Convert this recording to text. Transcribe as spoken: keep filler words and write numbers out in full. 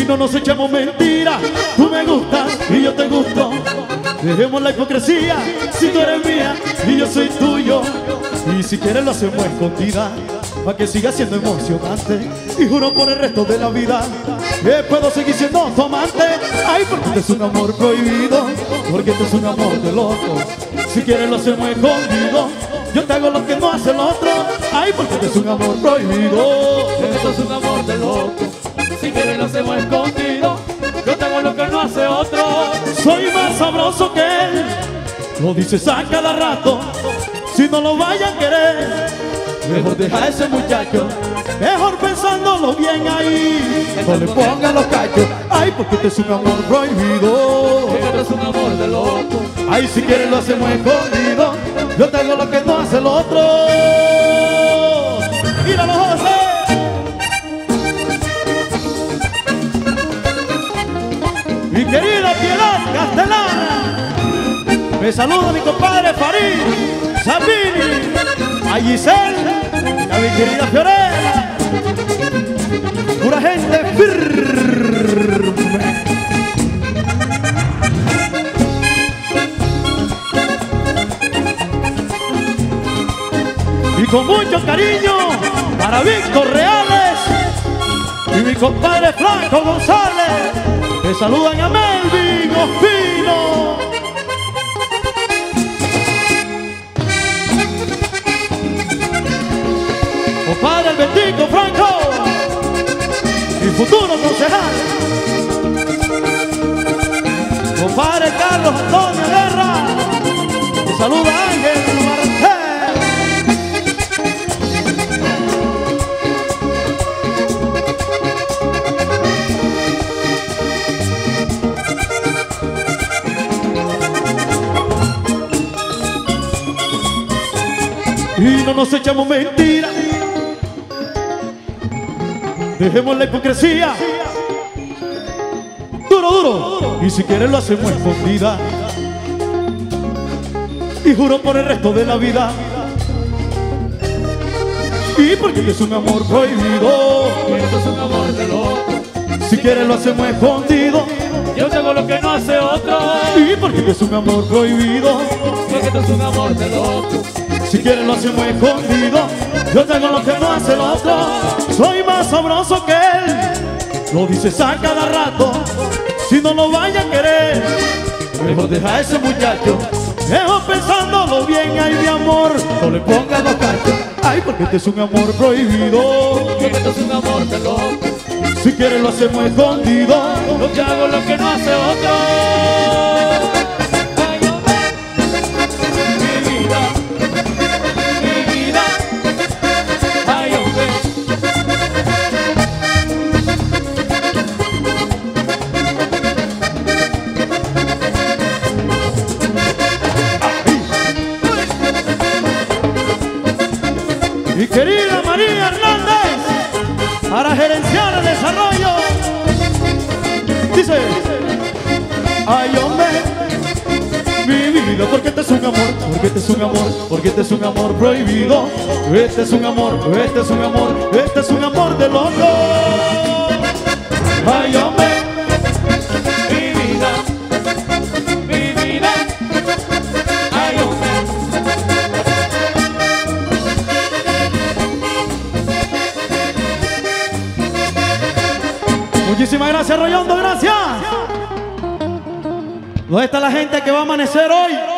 no nos echemos mentiras. Tú me gustas y yo te gusto. Dejemos la hipocresía. Si tú eres mía y yo soy tuyo. Y si quieres lo hacemos escondida, para que siga siendo emocionante. Y juro por el resto de la vida que puedo seguir siendo tu amante. Ay, porque este es un amor prohibido, porque este es un amor de loco. Si quieres lo hacemos escondido, yo te hago lo que no hace el otro. Ay, porque este es un amor prohibido, esto es un amor de loco. Si quieres lo hacemos escondido, yo te hago lo que no hace otro. Soy más sabroso que él, lo dices a cada rato. Si no lo vayan a querer, mejor deja a ese muchacho. Mejor pensándolo bien ahí, no le pongan los cachos. Ay, porque este es un amor prohibido, esto es un amor de loco. ay, si quieres lo hacemos escondido, yo te hago lo que no hace el otro. ¡Míralo, José! Mi querida Piedad Castellana, me saluda mi compadre Farid Sabini, a Giselle, a mi querida Fiorella, pura gente firme. Y con mucho cariño para Víctor Reales y mi compadre Franco González, que saludan a Melvin Ospino. Compadre el Betico Franco, mi futuro concejal. Compadre Carlos Antonio Guerra, que saluda a Ángel Martel. Y no nos echamos mentiras, dejemos la hipocresía. Duro, duro, y si quieres lo hacemos escondida. Y juro por el resto de la vida, y porque este es un amor prohibido, Esto es un amor de loco. si quieres lo hacemos escondido. Yo te hago lo que no hace otro. Y porque este es un amor prohibido, Porque esto es un amor de loco. si quieres lo hacemos escondido, yo te hago lo que no hace el otro. Soy más sabroso que él, lo dices a cada rato. Si no lo vaya a querer, mejor deja a ese muchacho. Mejor pensándolo bien, ay mi amor, no le pongas los cachos. Ay, porque este es un amor prohibido, Porque esto es un amor de loco. si quieres lo hacemos escondido. Yo te hago lo que no hace otro. Ay, hombre, mi vida, mi vida. Ay, hombre. Mi querida María Hernández, para gerenciar el desarrollo, dice: ay hombre, mi vida, porque este es un amor, porque este es un amor, porque este es un amor prohibido. Este es un amor, este es un amor, este es un amor de loco. Ay hombre, Mi vida, mi vida. Ay, hombre. muchísimas gracias Royondo, gracias. ¿Dónde está la gente que va a amanecer hoy?